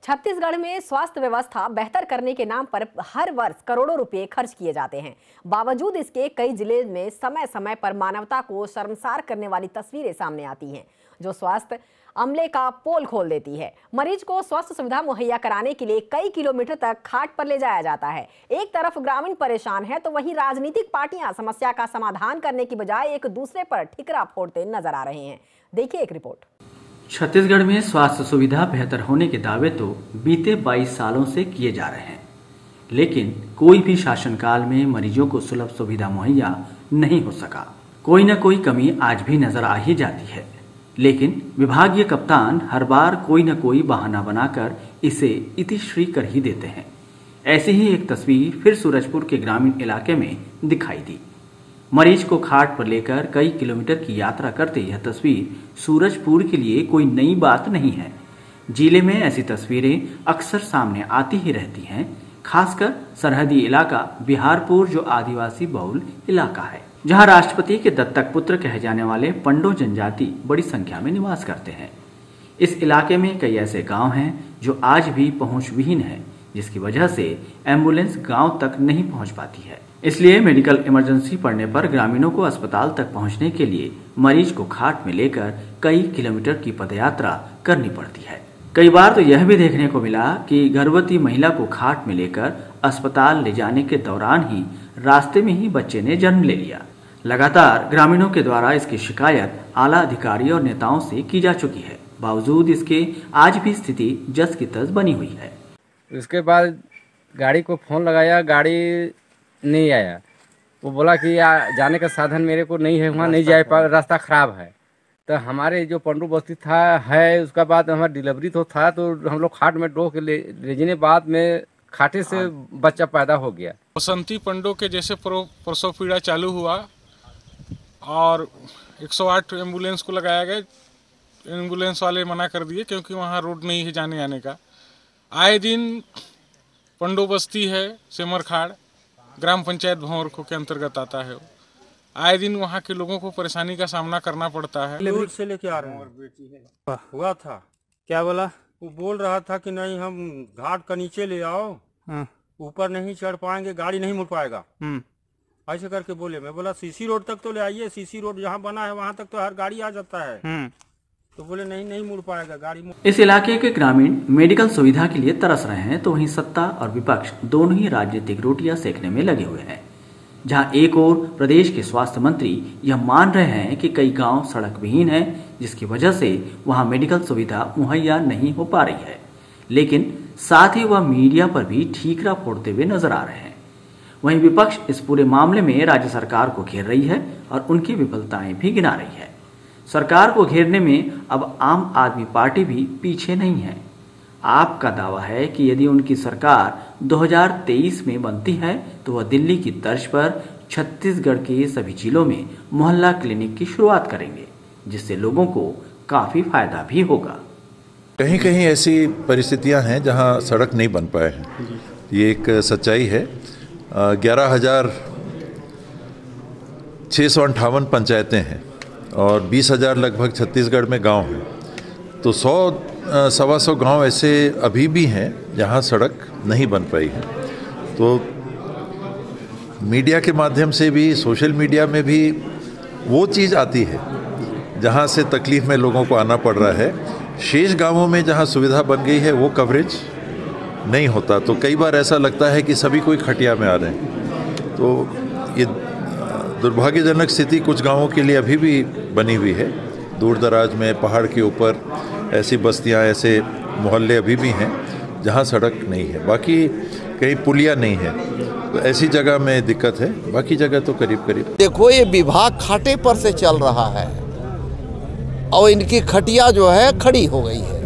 छत्तीसगढ़ में स्वास्थ्य व्यवस्था बेहतर करने के नाम पर हर वर्ष करोड़ों रुपए खर्च किए जाते हैं। बावजूद इसके कई जिले में समय समय पर मानवता को शर्मसार करने वाली तस्वीरें सामने आती हैं, जो स्वास्थ्य अमले का पोल खोल देती है। मरीज को स्वास्थ्य सुविधा मुहैया कराने के लिए कई किलोमीटर तक खाट पर ले जाया जाता है। एक तरफ ग्रामीण परेशान है तो वहीं राजनीतिक पार्टियां समस्या का समाधान करने की बजाय एक दूसरे पर ठिकरा फोड़ते नजर आ रहे हैं। देखिए एक रिपोर्ट। छत्तीसगढ़ में स्वास्थ्य सुविधा बेहतर होने के दावे तो बीते 22 सालों से किए जा रहे हैं, लेकिन कोई भी शासनकाल में मरीजों को सुलभ सुविधा मुहैया नहीं हो सका। कोई न कोई कमी आज भी नजर आ ही जाती है, लेकिन विभागीय कप्तान हर बार कोई न कोई बहाना बनाकर इसे इतिश्री कर ही देते हैं। ऐसी ही एक तस्वीर फिर सूरजपुर के ग्रामीण इलाके में दिखाई दी। मरीज को खाट पर लेकर कई किलोमीटर की यात्रा करते यह तस्वीर सूरजपुर के लिए कोई नई बात नहीं है। जिले में ऐसी तस्वीरें अक्सर सामने आती ही रहती हैं, खासकर सरहदी इलाका बिहारपुर, जो आदिवासी बहुल इलाका है, जहां राष्ट्रपति के दत्तक पुत्र कहे जाने वाले पंडो जनजाति बड़ी संख्या में निवास करते हैं। इस इलाके में कई ऐसे गांव हैं जो आज भी पहुंच विहीन है, जिसकी वजह से एम्बुलेंस गांव तक नहीं पहुंच पाती है। इसलिए मेडिकल इमरजेंसी पड़ने पर ग्रामीणों को अस्पताल तक पहुंचने के लिए मरीज को खाट में लेकर कई किलोमीटर की पदयात्रा करनी पड़ती है। कई बार तो यह भी देखने को मिला कि गर्भवती महिला को खाट में लेकर अस्पताल ले जाने के दौरान ही रास्ते में ही बच्चे ने जन्म ले लिया। लगातार ग्रामीणों के द्वारा इसकी शिकायत आला अधिकारी और नेताओं से की जा चुकी है। बावजूद इसके आज भी स्थिति जस की तस बनी हुई है। उसके बाद गाड़ी को फोन लगाया, गाड़ी नहीं आया। वो बोला कि जाने का साधन मेरे को नहीं है, वहाँ नहीं जा पा, रास्ता खराब है। तो हमारे जो पंडू बस्ती था है, उसका बाद हमारा डिलीवरी तो था, तो हम लोग खाट में डो के ले जाने बाद में खाटे से बच्चा पैदा हो गया। बसंती पंडो के जैसे प्रसव पीड़ा चालू हुआ और 108 एम्बुलेंस को लगाया गया। एम्बुलेंस वाले मना कर दिए क्योंकि वहाँ रोड नहीं है जाने आने का। आए दिन पंडो बस्ती है, सेमरखाड़ ग्राम पंचायत भंवरखो के अंतर्गत आता है। आए दिन वहाँ के लोगों को परेशानी का सामना करना पड़ता है। दूर से लेके आ रहे हैं। और बेटी है हुआ था, क्या बोला? वो बोल रहा था कि नहीं हम घाट का नीचे ले आओ, ऊपर नहीं चढ़ पाएंगे, गाड़ी नहीं मुड़ पाएगा, ऐसे करके बोले। मैं बोला सीसी रोड तक तो ले आइए, सीसी रोड जहाँ बना है वहाँ तक तो हर गाड़ी आ जाता है। तो बोले नहीं मुड़ पाएगा गाड़ी। इस इलाके के ग्रामीण मेडिकल सुविधा के लिए तरस रहे हैं, तो वहीं सत्ता और विपक्ष दोनों ही राजनीतिक रोटियां सेकने में लगे हुए हैं। जहां एक ओर प्रदेश के स्वास्थ्य मंत्री यह मान रहे हैं कि कई गांव सड़क विहीन है, जिसकी वजह से वहां मेडिकल सुविधा मुहैया नहीं हो पा रही है, लेकिन साथ ही वह मीडिया पर भी ठीकरा फोड़ते हुए नजर आ रहे हैं। वहीं विपक्ष इस पूरे मामले में राज्य सरकार को घेर रही है और उनकी विफलताएं भी गिना रही है। सरकार को घेरने में अब आम आदमी पार्टी भी पीछे नहीं है। आपका दावा है कि यदि उनकी सरकार 2023 में बनती है तो वह दिल्ली की तर्ज पर छत्तीसगढ़ के सभी जिलों में मोहल्ला क्लिनिक की शुरुआत करेंगे, जिससे लोगों को काफी फायदा भी होगा। कहीं कहीं ऐसी परिस्थितियां हैं जहां सड़क नहीं बन पाए हैं, ये एक सच्चाई है। 11,658 पंचायतें हैं और 20,000 लगभग छत्तीसगढ़ में गांव हैं, तो 100-125 गांव ऐसे अभी भी हैं जहां सड़क नहीं बन पाई है। तो मीडिया के माध्यम से भी, सोशल मीडिया में भी वो चीज़ आती है जहां से तकलीफ में लोगों को आना पड़ रहा है। शेष गांवों में जहां सुविधा बन गई है वो कवरेज नहीं होता, तो कई बार ऐसा लगता है कि सभी कोई खटिया में आ रहे हैं। तो ये दुर्भाग्यजनक स्थिति कुछ गांवों के लिए अभी भी बनी हुई है। दूर दराज में, पहाड़ के ऊपर ऐसी बस्तियां, ऐसे मोहल्ले अभी भी हैं जहां सड़क नहीं है। बाकी कहीं पुलिया नहीं है, तो ऐसी जगह में दिक्कत है, बाकी जगह तो करीब करीब। देखो, ये विभाग खाटे पर से चल रहा है और इनकी खटिया जो है खड़ी हो गई है।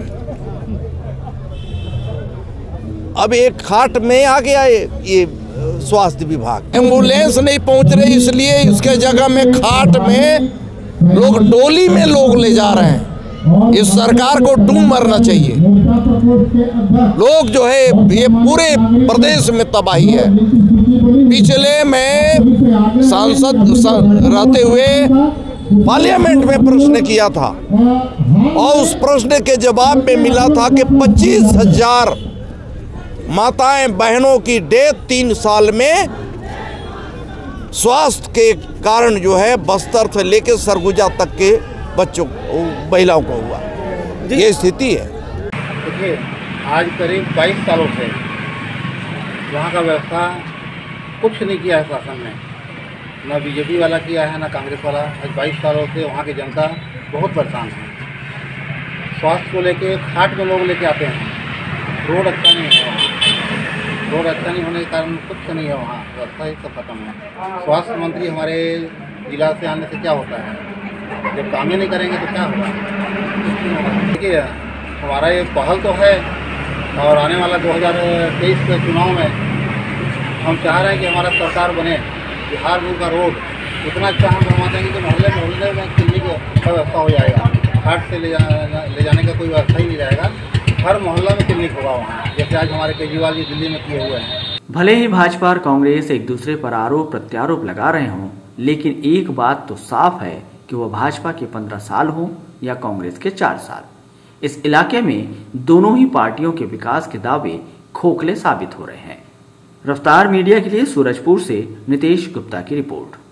अब एक खाट में आ गया ये स्वास्थ्य विभाग। एम्बुलेंस नहीं पहुंच रही, इसलिए इसके जगह में खाट में लोग, डोली में लोग ले जा रहे हैं। इस सरकार को डूब मरना चाहिए। लोग जो है, ये पूरे प्रदेश में तबाही है। पिछले में सांसद रहते हुए पार्लियामेंट में प्रश्न किया था और उस प्रश्न के जवाब में मिला था कि 25,000 माताएं बहनों की डेथ 3 साल में स्वास्थ्य के कारण जो है बस्तर से लेकर सरगुजा तक के बच्चों महिलाओं को हुआ। ये स्थिति है। देखिए, आज करीब 22 सालों से वहाँ का व्यवस्था कुछ नहीं किया है शासन ने, ना बीजेपी वाला किया है ना कांग्रेस वाला। आज 22 सालों से वहाँ की जनता बहुत परेशान है। स्वास्थ्य को लेके खाट में लोग लेके आते हैं, रोड अच्छा नहीं है वहाँ, रोड अच्छा नहीं होने के कारण कुछ नहीं है वहाँ, व्यवस्था ही सब खत्म है। स्वास्थ्य मंत्री हमारे जिला से आने से क्या होता है, जब काम ही नहीं करेंगे तो क्या होगा। देखिए, हमारा ये पहल तो है और आने वाला 2023 के चुनाव में हम चाह रहे हैं कि हमारा सरकार बने, बिहार में का रोड इतना अच्छा हम बनवा देंगे कि मोहल्ले में क्लिनिक का व्यवस्था हो जाएगा। हाट से ले जाने का कोई व्यवस्था ही नहीं रहेगा, हर मोहल्ला में क्लिनिक होगा वहाँ, जैसे आज हमारे केजरीवाल जी दिल्ली में किए हुए हैं। भले ही भाजपा और कांग्रेस एक दूसरे पर आरोप प्रत्यारोप लगा रहे हों, लेकिन एक बात तो साफ है कि वह भाजपा के 15 साल हों या कांग्रेस के 4 साल, इस इलाके में दोनों ही पार्टियों के विकास के दावे खोखले साबित हो रहे हैं। रफ्तार मीडिया के लिए सूरजपुर से नितेश गुप्ता की रिपोर्ट।